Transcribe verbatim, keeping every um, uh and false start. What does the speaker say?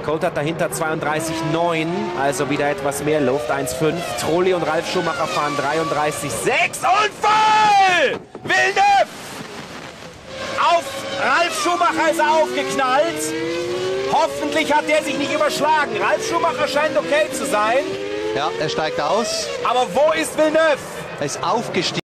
Colt hat dahinter zweiunddreißig neun, also wieder etwas mehr Luft, eins fünf. Trulli und Ralf Schumacher fahren dreiunddreißig sechs und voll! Villeneuve! Auf Ralf Schumacher ist er aufgeknallt. Hoffentlich hat der sich nicht überschlagen. Ralf Schumacher scheint okay zu sein. Ja, er steigt aus. Aber wo ist Villeneuve? Er ist aufgestiegen.